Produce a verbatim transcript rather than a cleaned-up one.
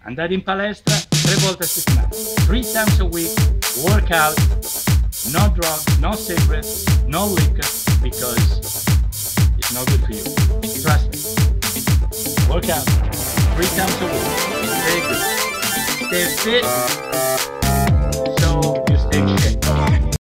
andare in palestra tre volte a settimana, three times a week, work out, no drugs, no cigarettes, no liquor, because it's not good for you. Trust me. Work out three times a week. Very good. Stay fit.